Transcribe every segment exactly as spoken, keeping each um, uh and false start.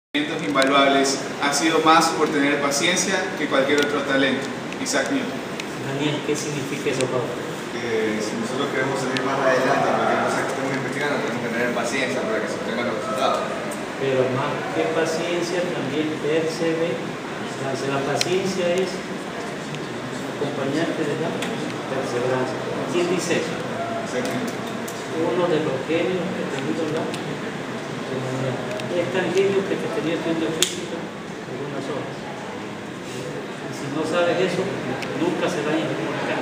Invaluables ha sido más por tener paciencia que cualquier otro talento. Isaac Newton. Daniel, ¿qué significa eso, Pablo? Que si nosotros queremos salir más adelante en cualquier cosa que estemos investigando, tenemos que tener paciencia para que se obtengan los resultados. Pero más que paciencia, también perseverancia. La paciencia es acompañante de la perseverancia. ¿Quién dice eso? Uno de los genios que ha tenido la humanidad. Es tan genio que te tenía estudiando física algunas horas. Y si no sabes eso, nunca se va a ir a comunicar.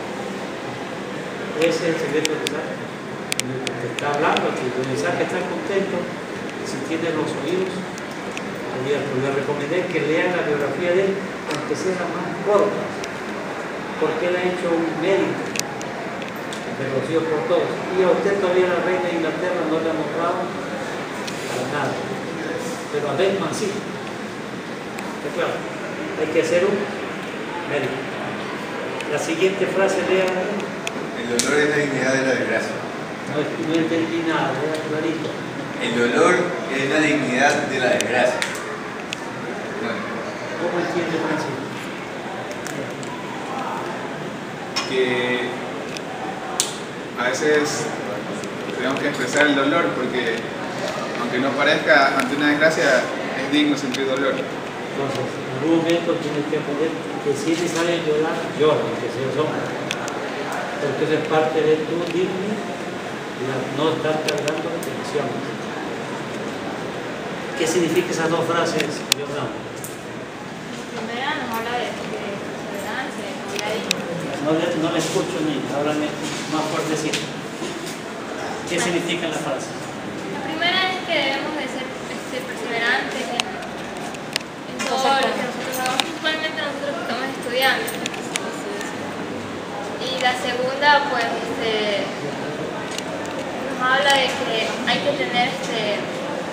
Ese es el secreto de Isaac. Te está hablando aquí. Isaac está contento si tiene los oídos abiertos. Le recomendé que lean la biografía de él, aunque sea más corta, porque él ha hecho un mérito reconocido por todos. Y a usted todavía la reina de Inglaterra no le ha mostrado para nada. Pero a Beckman sí. Está claro. Hay que hacer un mérito. La siguiente frase lea. El dolor es la dignidad de la desgracia. No, no entendí nada, era clarito. El dolor es la dignidad de la desgracia. Bueno. ¿Cómo entiende Francisco? Que a veces tenemos que expresar el dolor porque, aunque no parezca, ante una desgracia es digno sentir dolor. Entonces, en algún momento tienes que aprender que si te sale llorar, llora, que se asombra. Porque eso es parte de tu dignidad, no estar cargando de tensiones. ¿Qué significan esas dos frases, Leonardo? La primera nos habla de perseverancia, de dignidad. No le, no le escucho ni, háblame más fuertecito. ¿Qué significan las frases? La primera es que debemos de ser este, perseverantes en, en todo lo que nosotros hagamos, principalmente nosotros que estamos estudiando. Y la segunda, pues, este, nos habla de que hay que tener este...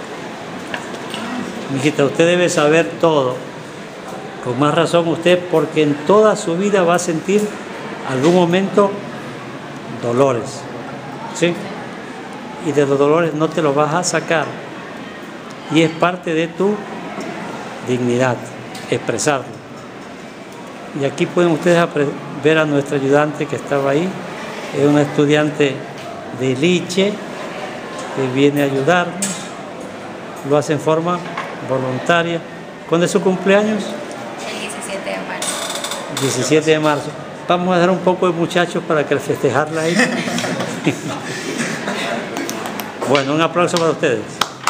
Mijita, usted debe saber todo. Con más razón usted, porque en toda su vida va a sentir algún momento dolores. ¿Sí? Y de los dolores no te los vas a sacar. Y es parte de tu dignidad, expresarlo. Y aquí pueden ustedes ver a nuestra ayudante que estaba ahí. Es una estudiante de Liche que viene a ayudarnos. Lo hace en forma voluntaria. ¿Cuándo es su cumpleaños? El diecisiete de marzo. diecisiete de marzo. Vamos a dar un poco de muchachos para que festejarla ahí. Bueno, un aplauso para ustedes.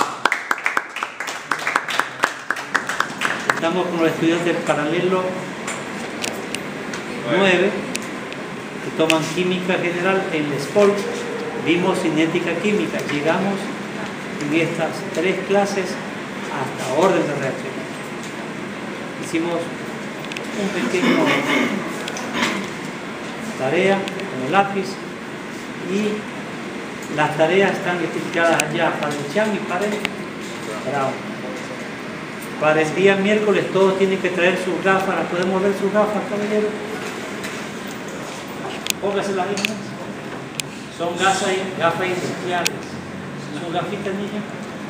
Estamos con los estudiantes del paralelo nueve que toman química general en la S P O L. Vimos cinética química. Llegamos en estas tres clases hasta orden de reacción. Hicimos un pequeño tarea con el lápiz y las tareas están explicadas allá para el Chan y para el Brown. Para el día miércoles todos tienen que traer sus gafas. ¿Las podemos ver sus gafas, caballero? Póngase las mismas. Son gafas, gafas industriales. ¿Son gafitas, niña?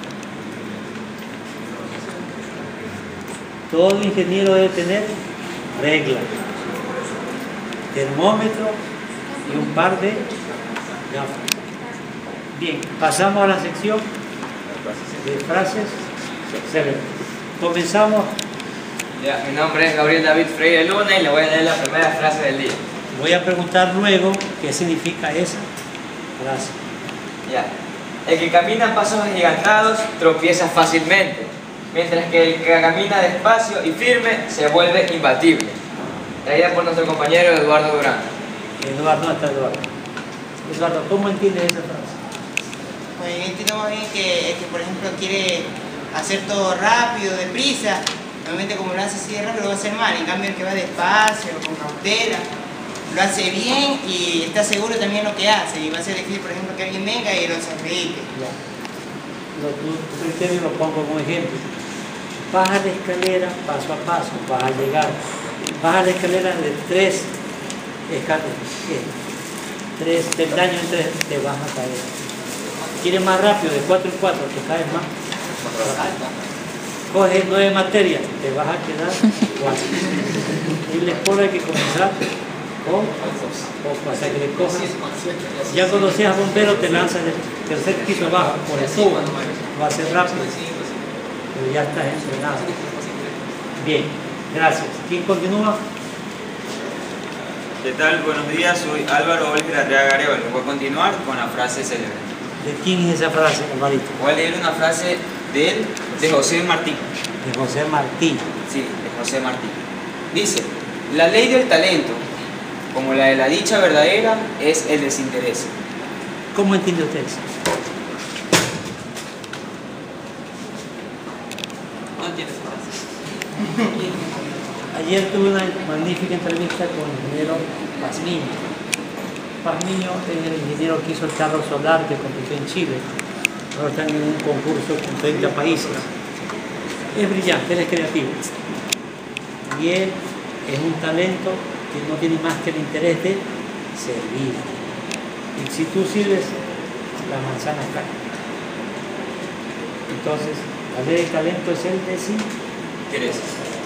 Todo ingeniero debe tener reglas, termómetro y un par de gafas. Bien, pasamos a la sección de frases célebres. Comenzamos. Ya, mi nombre es Gabriel David Freire Luna y le voy a leer la primera frase del día. Voy a preguntar luego qué significa esa frase. Ya. El que camina a pasos agigantados tropieza fácilmente, mientras que el que camina despacio y firme se vuelve imbatible. Traída por nuestro compañero Eduardo Durán. Eduardo, no está Eduardo. Eduardo, ¿cómo entiendes esa frase? Pues yo entiendo más bien que el que, por ejemplo, quiere hacer todo rápido, deprisa, normalmente como lo hace así de rápido lo va a hacer mal. En cambio, el que va despacio, con cautela, lo hace bien y está seguro también lo que hace. Y va a ser difícil, por ejemplo, que alguien venga y lo sonríe. Ya. Lo, tu, tu criterio lo pongo como ejemplo. Baja la escalera paso a paso, vas a llegar. Baja la escalera de tres escalones, ¿qué? Tres peldaños en tres, te vas a caer. Quieres más rápido, de cuatro en cuatro, te caes más. coges nueve materias, te vas a quedar cuatro. Y la escuela hay que comenzar con poco, hasta que le cojas. Ya cuando seas bombero te lanzas del tercer piso abajo por el tubo, va a ser rápido, pero ya estás entrenado. Bien, gracias. ¿Quién continúa? ¿Qué tal? Buenos días, soy Álvaro Olger Arriaga Arevalo. Voy a continuar con la frase célebre. ¿De quién es esa frase, Alvarito? Voy a leer una frase de él, de José Martí. De José Martí. Sí, de José Martí. Dice, la ley del talento, como la de la dicha verdadera, es el desinterés. ¿Cómo entiende usted eso? No entiendes frase. Ayer tuve una magnífica entrevista con el ingeniero Pazmiño. Pazmiño es el ingeniero que hizo el carro solar que compitió en Chile. Ahora están en un concurso con treinta países. Es brillante, él es creativo. Y él es un talento que no tiene más que el interés de servir. Y si tú sirves, la manzana cae. Entonces, la ley del talento es el desinterés.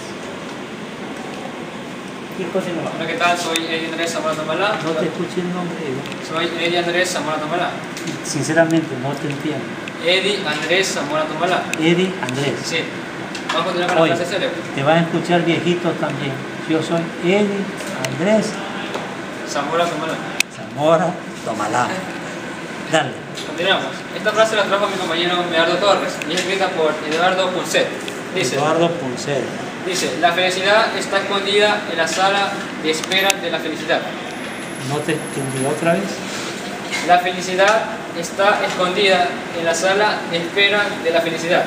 ¿Quién continúa? Hola, ¿qué tal? Soy Eddie Andrés Zamora Tomalá. No te escuché el nombre. Soy Eddie Andrés Zamora Tomalá. Sinceramente, no te entiendo. Eddie Andrés Zamora Tomalá. Eddie Andrés. Sí. Vamos a continuar con la Oye, frase célebre. te van a escuchar viejitos también. Yo soy Eddie Andrés Zamora Tomalá. Zamora Tomalá. Dale. Continuamos. Esta frase la trajo mi compañero Medardo Torres y es escrita por Eduardo Punset. Dice, Eduardo Punset. dice, la felicidad está escondida en la sala de espera de la felicidad. ¿No te entendí otra vez? La felicidad está escondida en la sala de espera de la felicidad.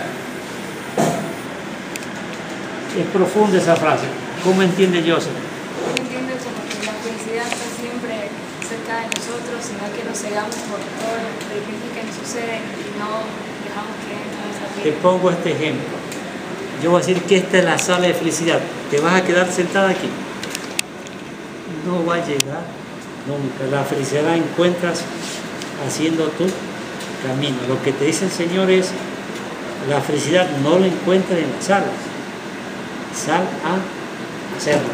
Es profunda esa frase. ¿Cómo entiende Joseph? Yo entiendo como que la felicidad está siempre cerca de nosotros, sino que nos cegamos por todo lo difícil que nos sucede y no dejamos que entre en nuestra Te vida. pongo este ejemplo. Yo voy a decir que esta es la sala de felicidad. ¿Te vas a quedar sentada aquí? No va a llegar nunca. La felicidad la encuentras haciendo tu camino. Lo que te dice el Señor es, la felicidad no la encuentras en las salas. Sal a hacerlo.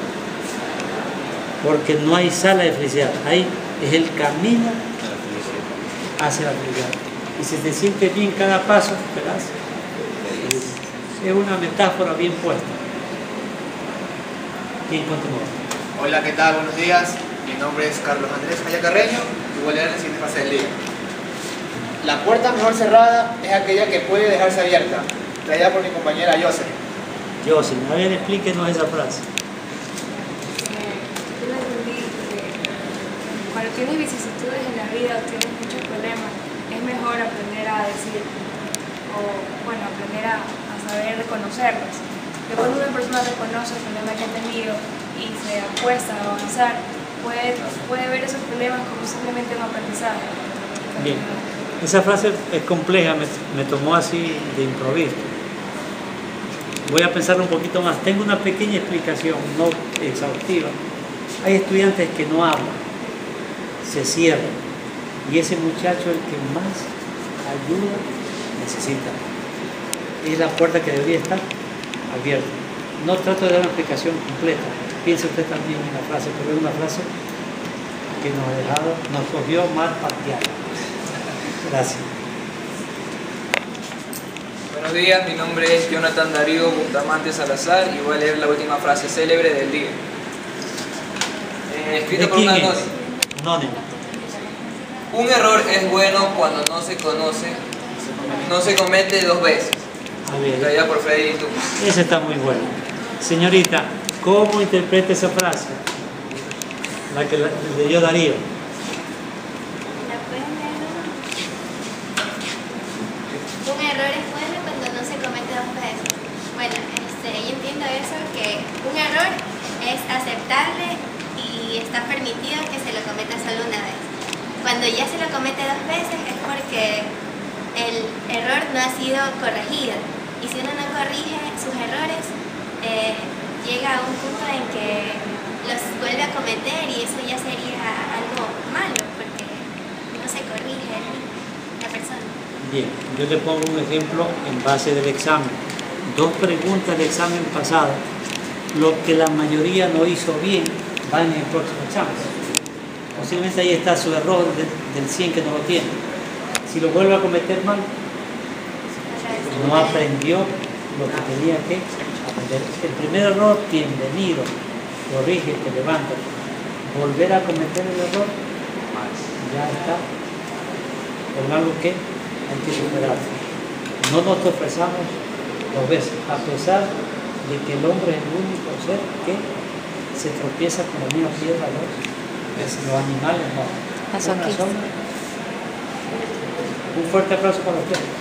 Porque no hay sala de felicidad. Ahí es el camino hacia la felicidad. Y si te sientes bien cada paso, verás. Es una metáfora bien puesta. ¿Quién continúa? Hola, ¿qué tal? Buenos días. Mi nombre es Carlos Andrés Jaya Carreño y voy a leer la siguiente frase del día. La puerta mejor cerrada es aquella que puede dejarse abierta, traída por mi compañera Joseph. Joseph, a ver, explíquenos esa frase. Eh, yo lo entendí que cuando tienes vicisitudes en la vida o tienes muchos problemas, es mejor aprender a decir, o bueno, aprender a, a saber reconocerlos. Que cuando una persona reconoce el problema que ha tenido y se apuesta a avanzar, puede, puede ver esos problemas como simplemente un aprendizaje. Bien, esa frase es compleja, me, me tomó así de improviso. Voy a pensar un poquito más. Tengo una pequeña explicación, no exhaustiva. Hay estudiantes que no hablan, se cierran, y ese muchacho el que más ayuda necesita. Es la puerta que debería estar abierta. No trato de dar una explicación completa. Piense usted también en la frase, pero es una frase que nos ha dejado, nos cogió mal parqueado. Gracias. Buenos días, mi nombre es Jonathan Darío Bustamante Salazar y voy a leer la última frase célebre del día. Eh, escrito por un anónimo. Anónimo. Un error es bueno cuando no se conoce, no se comete dos veces. A ver, Traída por Freddy Tú. ese está muy bueno. Señorita, ¿cómo interpreta esa frase? La que la- leyó Darío. Un error es bueno cuando no se comete dos veces. Bueno, este, yo entiendo eso, que un error es aceptable y está permitido que se lo cometa solo una vez. Cuando ya se lo comete dos veces es porque el error no ha sido corregido. Y si uno no corrige sus errores, eh, llega a un punto en que los vuelve a cometer y eso ya sería algo malo porque no se corrige la persona. Bien, yo le pongo un ejemplo en base del examen. dos preguntas del examen pasado, lo que la mayoría no hizo bien va en el próximo examen. Posiblemente ahí está su error de, del cien que no lo tiene. Si lo vuelve a cometer mal, no aprendió lo que tenía que aprender. El primer error, bienvenido, corrige, te levanta. Volver a cometer el error, ya está, por algo que hay que superar. No nos tropezamos dos veces, a pesar de que el hombre es el único ser que se tropieza con la misma piedra, los, los animales no. Masoquista. Un fuerte aplauso para ustedes.